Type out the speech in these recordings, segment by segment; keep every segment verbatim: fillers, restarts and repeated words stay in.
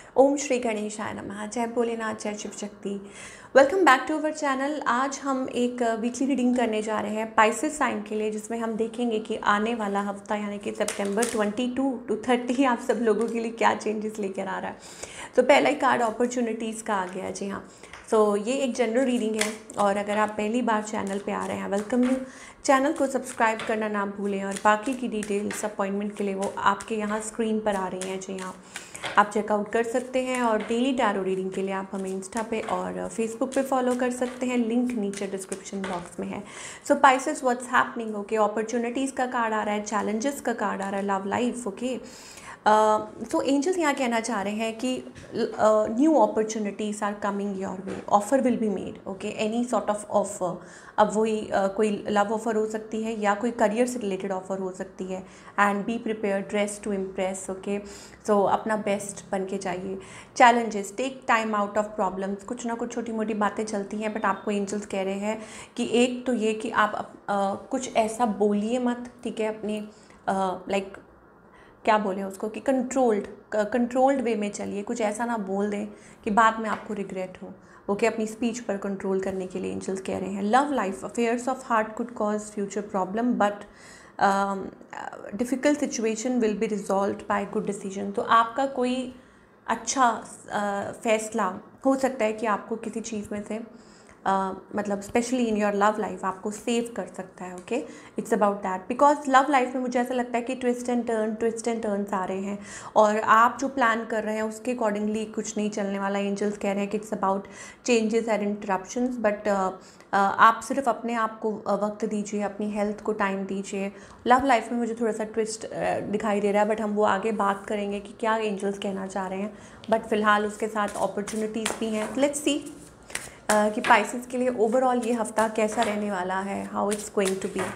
ओम श्री गणेशाय नमः। जय भोलेनाथ, जय Shiv Shakti. Welcome back to our channel. आज हम एक वीकली रीडिंग करने जा रहे हैं पाइसेस साइन के लिए, जिसमें हम देखेंगे कि आने वाला हफ्ता यानी कि सितंबर बाईस टू तीस आप सब लोगों के लिए क्या चेंजेस लेकर आ रहा है। तो पहला ही कार्ड अपॉर्चुनिटीज़ का आ गया। जी हाँ, सो so, ये एक जनरल रीडिंग है और अगर आप पहली बार चैनल पे आ रहे हैं, वेलकम यू। चैनल को सब्सक्राइब करना ना भूलें और बाकी की डिटेल्स अपॉइंटमेंट के लिए वो आपके यहाँ स्क्रीन पर आ रही हैं। जी हाँ, आप चेकआउट कर सकते हैं और डेली टैरो रीडिंग के लिए आप हमें इंस्टा पे और फेसबुक पे फॉलो कर सकते हैं। लिंक नीचे डिस्क्रिप्शन बॉक्स में है। So Pisces, what's happening. Okay, opportunities का कार्ड आ रहा है, चैलेंजेस का कार्ड आ रहा है, love life. Okay, so angels यहाँ कहना चाह रहे हैं कि new opportunities are coming your way, offer will be made. Okay, any sort of offer. अब वही uh, कोई लव ऑफर हो सकती है या कोई करियर से रिलेटेड ऑफर हो सकती है। And be prepare, dress to impress. Okay, so अपना बेस्ट बन के चाहिए। Challenges, take time out of problems. कुछ ना कुछ छोटी मोटी बातें चलती हैं, बट आपको एंजल्स कह रहे हैं कि एक तो ये कि आप uh, कुछ ऐसा बोलिए मत, ठीक है, अपने लाइक uh, क्या बोलें उसको कि कंट्रोल्ड कंट्रोल्ड वे में चलिए। कुछ ऐसा ना बोल दें कि बाद में आपको रिग्रेट हो। ओके, अपनी स्पीच पर कंट्रोल करने के लिए एंजल्स कह रहे हैं। Love life, affairs of heart could cause future problem but difficult situation will be resolved by good decision. तो आपका कोई अच्छा uh, फैसला हो सकता है कि आपको किसी चीज़ में से Uh, मतलब specially in your love life आपको सेव कर सकता है। Okay, it's about that, because love life में मुझे ऐसा लगता है कि twist and turn twist and turns आ रहे हैं और आप जो प्लान कर रहे हैं उसके अकॉर्डिंगली कुछ नहीं चलने वाला। एंजल्स कह रहे हैं कि it's about changes and interruptions, but आप सिर्फ अपने आप को वक्त दीजिए, अपनी हेल्थ को टाइम दीजिए। लव लाइफ में मुझे थोड़ा सा ट्विस्ट uh, दिखाई दे रहा है, बट हम वो आगे बात करेंगे कि क्या एंजल्स कहना चाह रहे हैं। बट फिलहाल उसके साथ अपॉर्चुनिटीज़ भी हैं। लेट्स सी Uh, कि पाइसेस के लिए ओवरऑल ये हफ्ता कैसा रहने वाला है, how it's going to be.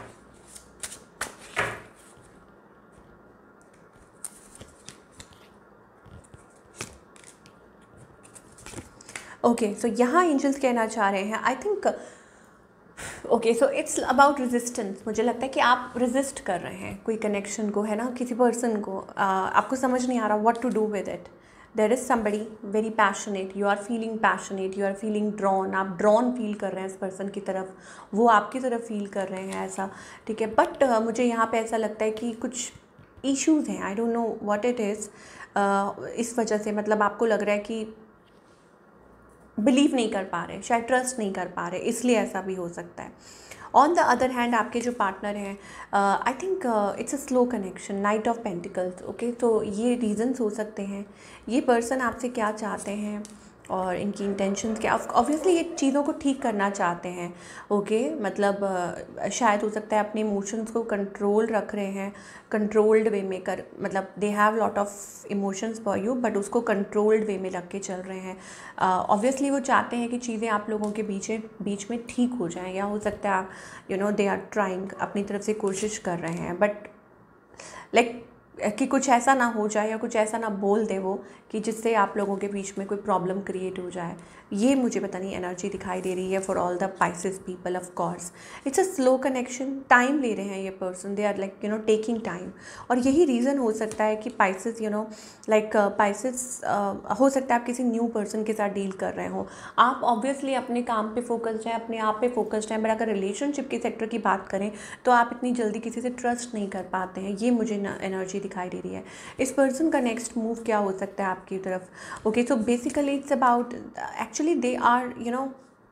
Okay, so यहाँ एंजल्स कहना चाह रहे हैं, I think okay, so it's about resistance. मुझे लगता है कि आप रेजिस्ट कर रहे हैं कोई कनेक्शन को, है ना, किसी पर्सन को। uh, आपको समझ नहीं आ रहा what to do with it. There is somebody very passionate, you are feeling passionate, you are feeling drawn. आप ड्रॉन फील कर रहे हैं इस पर्सन की तरफ, वो आपकी तरफ फील कर रहे हैं, ऐसा, ठीक है। बट uh, मुझे यहाँ पे ऐसा लगता है कि कुछ इश्यूज़ हैं, I don't know what it is. इस वजह से मतलब आपको लग रहा है कि बिलीव नहीं कर पा रहे, शायद ट्रस्ट नहीं कर पा रहे, इसलिए ऐसा भी हो सकता है। ऑन द अदर हैंड आपके जो पार्टनर हैं, I think it's a slow connection, knight of pentacles. Okay, तो ये रीजंस हो सकते हैं, ये पर्सन आपसे क्या चाहते हैं और इनकी इंटेंशंस क्या। ऑब्वियसली ये चीज़ों को ठीक करना चाहते हैं। ओके, मतलब uh, शायद हो सकता है अपने इमोशंस को कंट्रोल रख रहे हैं, कंट्रोल्ड वे में कर, मतलब they have lot of emotions for you, but उसको कंट्रोल्ड वे में रख के चल रहे हैं। ऑब्वियसली uh, वो चाहते हैं कि चीज़ें आप लोगों के बीच बीच में ठीक हो जाएं, या हो सकता है आप you know they are trying, अपनी तरफ से कोशिश कर रहे हैं, बट लाइक like, कि कुछ ऐसा ना हो जाए या कुछ ऐसा ना बोल दे वो कि जिससे आप लोगों के बीच में कोई प्रॉब्लम क्रिएट हो जाए। ये मुझे पता नहीं एनर्जी दिखाई दे रही है for all the Pisces people. Of course it's a slow connection, time ले रहे हैं ये person, they are like you know taking time. और यही रीज़न हो सकता है कि Pisces you know like Pisces हो सकता है आप किसी न्यू पर्सन के साथ डील कर रहे हो। आप ऑब्वियसली अपने काम पे फोकस्ड हैं, अपने आप पे फोकस्ड हैं, बट अगर रिलेशनशिप के सेक्टर की बात करें तो आप इतनी जल्दी किसी से ट्रस्ट नहीं कर पाते हैं। ये मुझे एनर्जी दिखाई दे रही है। इस पर्सन का नेक्स्ट मूव क्या हो सकता है आपकी तरफ। Okay, so basically it's about actually they are you know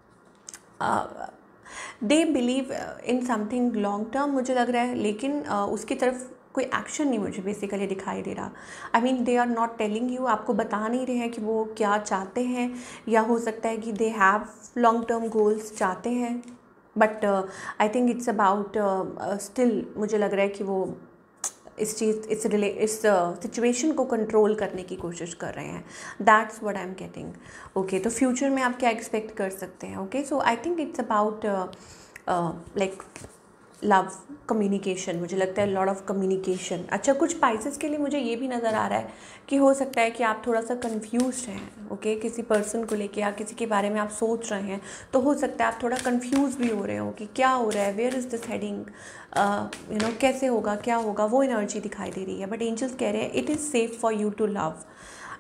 they believe in something long term, मुझे लग रहा है, लेकिन uh, उसकी तरफ कोई एक्शन नहीं मुझे बेसिकली दिखाई दे रहा। I mean they are not telling you, आपको बता नहीं रहे हैं कि वो क्या चाहते हैं, या हो सकता है कि they have long term goals चाहते हैं, but I think it's about still मुझे लग रहा है कि वो इस चीज़ इस रिले इस सिचुएशन को कंट्रोल करने की कोशिश कर रहे हैं। That's what I am getting. Okay, तो फ्यूचर में आप क्या एक्सपेक्ट कर सकते हैं। Okay, so I think it's about like love communication, मुझे लगता है लॉट ऑफ कम्युनिकेशन। अच्छा, कुछ पाइसेस के लिए मुझे ये भी नज़र आ रहा है कि हो सकता है कि आप थोड़ा सा कंफ्यूज्ड हैं। ओके, किसी पर्सन को लेके या किसी के बारे में आप सोच रहे हैं, तो हो सकता है आप थोड़ा कंफ्यूज भी हो रहे हो कि क्या हो रहा है, where is this heading, you know कैसे होगा, क्या होगा, वो एनर्जी दिखाई दे रही है। बट एंजल्स कह रहे हैं it is safe for you to love.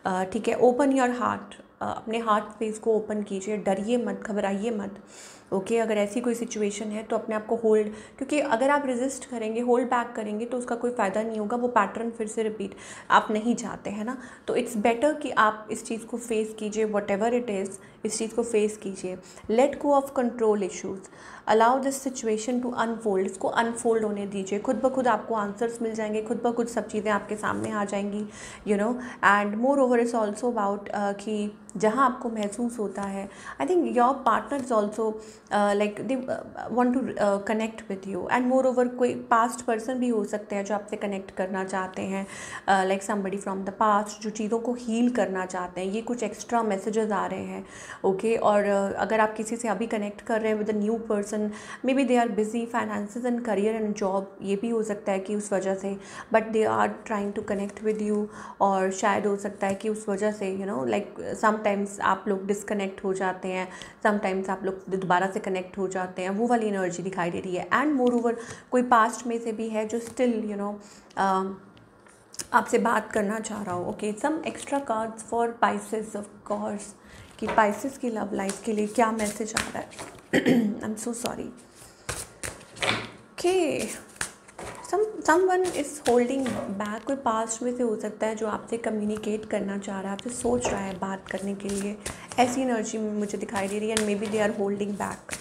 ठीक है, ओपन योर हार्ट, अपने हार्ट स्पेस को ओपन कीजिए, डरिए मत, घबराइए मत। ओके okay, अगर ऐसी कोई सिचुएशन है तो अपने आप को होल्ड, क्योंकि अगर आप रेजिस्ट करेंगे, होल्ड बैक करेंगे तो उसका कोई फ़ायदा नहीं होगा, वो पैटर्न फिर से रिपीट आप नहीं चाहते हैं ना। तो इट्स बेटर कि आप इस चीज़ को फेस कीजिए, वट एवर इट इज़, इस चीज़ को फेस कीजिए। Let go of control issues, allow this situation to unfold, इसको अनफोल्ड होने दीजिए। खुद ब खुद आपको आंसर्स मिल जाएंगे, खुद ब खुद सब चीज़ें आपके सामने आ जाएंगी, you know. And moreover is also about कि जहाँ आपको महसूस होता है, I think your partner is also like they want to connect with you. And moreover कोई पास्ट पर्सन भी हो सकते हैं जो आपसे कनेक्ट करना चाहते हैं, like somebody from the past, जो चीज़ों को हील करना चाहते हैं। ये कुछ एक्स्ट्रा मैसेजेस आ रहे हैं, ओके okay? और uh, अगर आप किसी से अभी कनेक्ट कर रहे हैं with a new person, maybe they are busy, finances and career and job, ये भी हो सकता है कि उस वजह से, but they are trying to connect with you. और शायद हो सकता है कि उस वजह से, यू नो, लाइक समटाइम्स आप लोग डिसकनेक्ट हो जाते हैं, समटाइम्स आप लोग दोबारा से कनेक्ट हो जाते हैं, वो वाली एनर्जी दिखाई दे रही है। एंड मोर ओवर कोई पास्ट में से भी है जो स्टिल, यू नो, आपसे बात करना चाह रहा हो। Okay, some extra cards for Pisces of course, कि पाइसेस की लव लाइफ के लिए क्या मैसेज आ रहा है। I am so sorry. Okay, some someone is holding back, कोई पास्ट में से हो सकता है जो आपसे कम्युनिकेट करना चाह रहा है, आपसे सोच रहा है बात करने के लिए, ऐसी एनर्जी मुझे दिखाई दे रही है। And maybe they are holding back.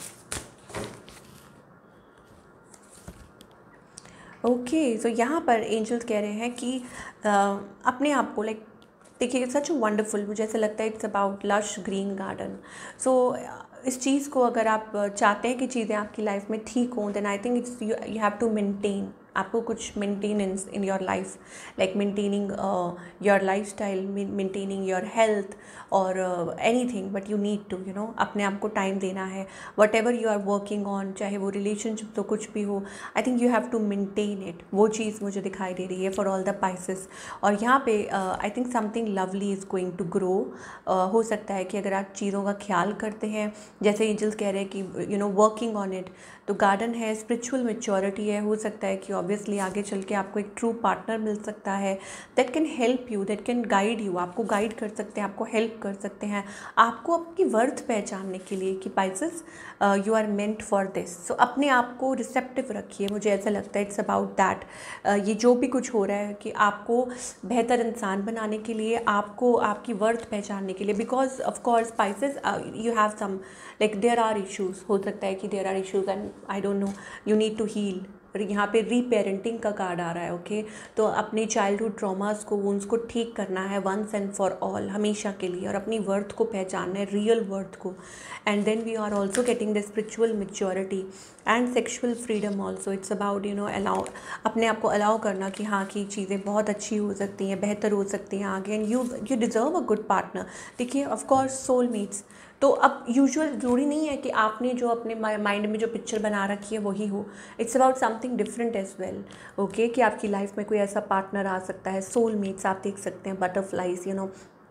Okay, so यहाँ पर एंजल्स कह रहे हैं कि uh, अपने आप को, लाइक देखिए, सच वंडरफुल, मुझे ऐसा लगता है it's about lush green garden. So इस चीज़ को अगर आप चाहते हैं कि चीज़ें आपकी लाइफ में ठीक हों, then I think it's you you have to maintain, आपको कुछ maintenance in your life, like maintaining your life style, maintaining your health और anything, but you need to, you know, अपने आप को टाइम देना है। Whatever you are working on, चाहे वो रिलेशनशिप तो कुछ भी हो, I think you have to maintain it. वो चीज़ मुझे दिखाई दे रही है फॉर ऑल द पाइसेस। और यहाँ पे I think something lovely is going to grow. हो सकता है कि अगर आप चीज़ों का ख्याल करते हैं, जैसे एंजल्स कह रहे हैं कि you know working on it, तो गार्डन है, स्पिरिचुअल मेच्योरिटी है। हो सकता है कि ऑब्वियसली आगे चल के आपको एक ट्रू पार्टनर मिल सकता है that can help you, that can guide you, आपको गाइड कर सकते हैं, आपको हेल्प कर सकते हैं, आपको आपकी वर्थ पहचानने के लिए कि Pisces you are meant for this. So अपने आप को रिसेप्टिव रखिए, मुझे ऐसा लगता है इट्स अबाउट दैट। ये जो भी कुछ हो रहा है कि आपको बेहतर इंसान बनाने के लिए, आपको आपकी वर्थ पहचानने के लिए, because of course Pisces you have some, like there are issues, हो सकता है कि there are issues and I don't know, you need to heal. यहाँ पे रीपेरेंटिंग का कार्ड आ रहा है। ओके, तो अपने चाइल्डहुड ट्रॉमास को, वुंड्स को ठीक करना है वंस एंड फॉर ऑल, हमेशा के लिए, और अपनी वर्थ को पहचानना है, रियल वर्थ को। And then we are also getting the spiritual maturity and sexual freedom also. It's about, you know, allow, अपने आप को अलाउ करना कि हाँ कि चीज़ें बहुत अच्छी हो सकती हैं, बेहतर हो सकती हैं आगे, and you you deserve a good partner. देखिए, ऑफकोर्स सोलमेट्स तो अब यूजुअल ज़रूरी नहीं है कि आपने जो अपने माइंड में जो पिक्चर बना रखी है वही हो। It's about something different as well. Okay, कि आपकी लाइफ में कोई ऐसा पार्टनर आ सकता है, सोलमेट्स आप देख सकते हैं, बटरफ्लाइज, यू नो।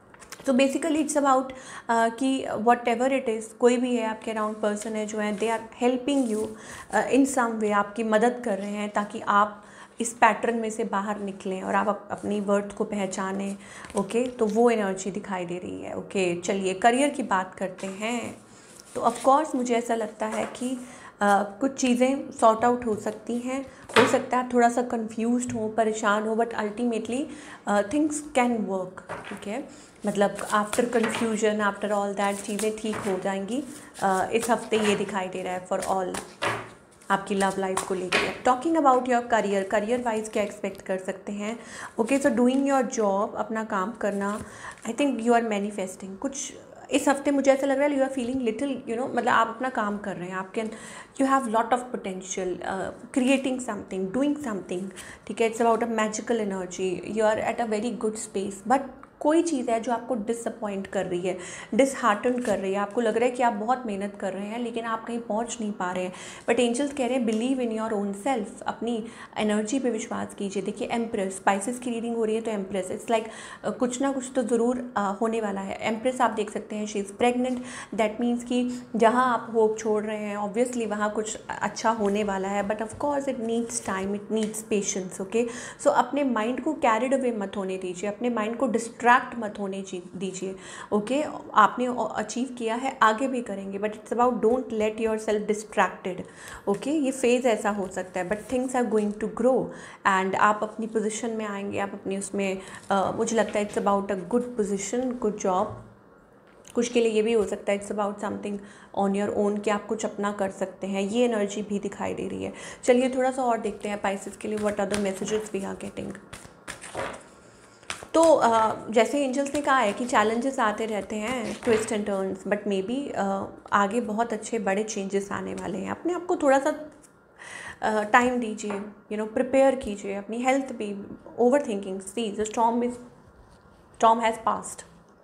तो बेसिकली इट्स अबाउट कि वट एवर इट इज़, कोई भी है आपके अराउंड पर्सन है जो है, they are helping you in some way, आपकी मदद कर रहे हैं ताकि आप इस पैटर्न में से बाहर निकलें और आप अपनी वर्थ को पहचानें। ओके, तो वो एनर्जी दिखाई दे रही है। ओके, चलिए करियर की बात करते हैं। तो ऑफ कोर्स मुझे ऐसा लगता है कि uh, कुछ चीज़ें सॉर्ट आउट हो सकती हैं, हो सकता है थोड़ा सा कंफ्यूज्ड हो, परेशान हो, but ultimately things can work. ठीक है, मतलब after confusion, after all that चीज़ें ठीक हो जाएंगी। uh, इस हफ्ते ये दिखाई दे रहा है फॉर ऑल आपकी लव लाइफ को लेकर। Talking about your career, career wise क्या एक्सपेक्ट कर सकते हैं। Okay, so doing your job, अपना काम करना, I think you are manifesting कुछ इस हफ्ते। मुझे ऐसा लग रहा है you are feeling little, you know, मतलब आप अपना काम कर रहे हैं, आप can, you have lot of potential, creating something, doing something. ठीक है, it's about a magical energy, you are at a very good space, but कोई चीज़ है जो आपको डिसअपॉइंट कर रही है, डिसहार्टन कर रही है, आपको लग रहा है कि आप बहुत मेहनत कर रहे हैं लेकिन आप कहीं पहुंच नहीं पा रहे हैं। बट एंजल्स कह रहे हैं believe in your own self, अपनी एनर्जी पे विश्वास कीजिए। देखिए, एम्प्रेस, स्पाइसेस की रीडिंग हो रही है, तो एम्प्रेस इट्स लाइक कुछ ना कुछ तो ज़रूर uh, होने वाला है। एम्प्रेस आप देख सकते हैं, she is pregnant, that means कि जहाँ आप होप छोड़ रहे हैं ऑब्वियसली वहाँ कुछ अच्छा होने वाला है, but of course it needs time, it needs patience. Okay, so अपने माइंड को कैरिड अवे मत होने दीजिए, अपने माइंड को डिस्ट्रैक्ट डिस्ट्रैक्ट मत होने दीजिए। ओके, आपने अचीव किया है, आगे भी करेंगे, but it's about don't let your self distracted. Okay, ये फेज़ ऐसा हो सकता है, but things are going to grow and आप अपनी पोजीशन में आएंगे, आप अपनी उसमें uh, मुझे लगता है it's about a good position, good job. कुछ के लिए ये भी हो सकता है it's about something on your own, कि आप कुछ अपना कर सकते हैं, ये एनर्जी भी दिखाई दे रही है। चलिए थोड़ा सा और देखते हैं पाइसेस के लिए what are the messages we are getting. तो uh, जैसे एंजल्स ने कहा है कि चैलेंजेस आते रहते हैं, twist and turns, but maybe आगे बहुत अच्छे बड़े चेंजेस आने वाले हैं। अपने आप को थोड़ा सा टाइम uh, दीजिए, यू नो प्रिपेयर कीजिए, अपनी हेल्थ भी, overthinking, see the storm is storm has passed.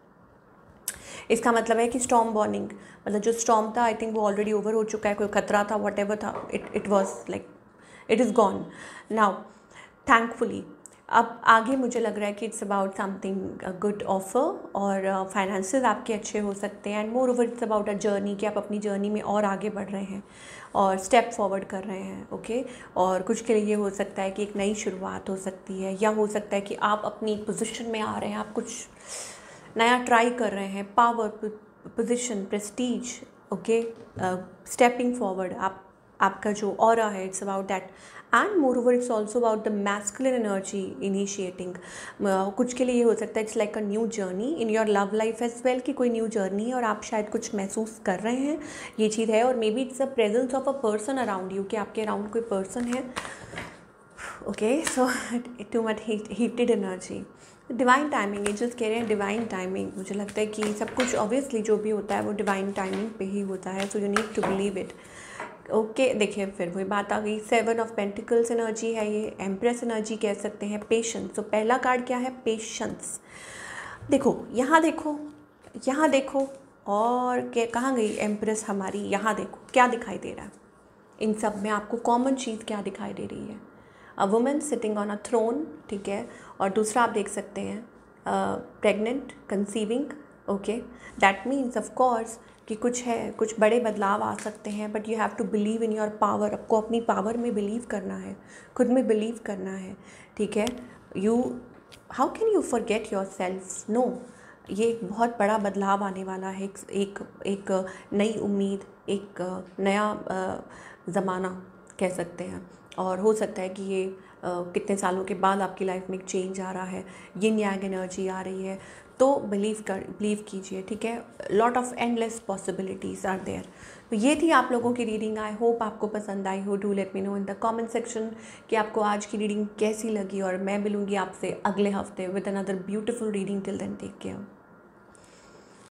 इसका मतलब है कि स्टॉर्म बॉर्निंग, मतलब जो स्टॉर्म था आई थिंक वो ऑलरेडी ओवर हो चुका है, कोई खतरा था, वट एवर था, it it was like it is gone now thankfully. अब आगे मुझे लग रहा है कि it's about something good offer, और फाइनेंसेस uh, आपके अच्छे हो सकते हैं, and moreover it's about a journey, कि आप अपनी जर्नी में और आगे बढ़ रहे हैं और स्टेप फॉरवर्ड कर रहे हैं। Okay okay? और कुछ के लिए ये हो सकता है कि एक नई शुरुआत हो सकती है, या हो सकता है कि आप अपनी पोजीशन में आ रहे हैं, आप कुछ नया ट्राई कर रहे हैं, power, position, prestige. Okay, stepping forward, आप आपका जो ऑरा है it's about that, and moreover it's also about the masculine energy initiating. कुछ के लिए ये हो सकता है it's like a new journey in your love life as well, कि कोई न्यू जर्नी है और आप शायद कुछ महसूस कर रहे हैं, ये चीज़ है। और maybe it's a presence of a person around you, कि आपके अराउंड कोई पर्सन है। Okay, so too much heated energy, divine timing, angels कह रहे हैं डिवाइन टाइमिंग। मुझे लगता है कि सब कुछ ऑब्वियसली जो भी होता है वो डिवाइन टाइमिंग पे ही होता है, so you need to believe it. Okay, देखिए फिर वही बात आ गई, सेवन ऑफ पेंटिकल्स एनर्जी है ये, एम्प्रेस एनर्जी कह सकते हैं, पेशेंस। तो पहला कार्ड क्या है, पेशेंस। देखो यहाँ देखो, यहाँ देखो, और क्या कहाँ गई एम्प्रेस हमारी, यहाँ देखो क्या दिखाई दे रहा है, इन सब में आपको कॉमन चीज़ क्या दिखाई दे रही है, a woman sitting on a throne, ठीक है। और दूसरा आप देख सकते हैं pregnant, conceiving. Okay, that means of course कि कुछ है, कुछ बड़े बदलाव आ सकते हैं, but you have to believe in your power. आपको अपनी पावर में बिलीव करना है, खुद में बिलीव करना है, ठीक है। You how can you forget your self, no, ये एक बहुत बड़ा बदलाव आने वाला है, एक एक, एक नई उम्मीद, एक नया ज़माना कह सकते हैं। और हो सकता है कि ये uh, कितने सालों के बाद आपकी लाइफ में एक चेंज आ रहा है, यिन यांग एनर्जी आ रही है, तो बिलीव कर बिलीव कीजिए, ठीक है। Lot of endless possibilities are there. तो ये थी आप लोगों की रीडिंग, आई होप आपको पसंद आई हो। Do let me know in the comment section कि आपको आज की रीडिंग कैसी लगी, और मैं मिलूँगी आपसे अगले हफ्ते with another beautiful reading. Till then take care.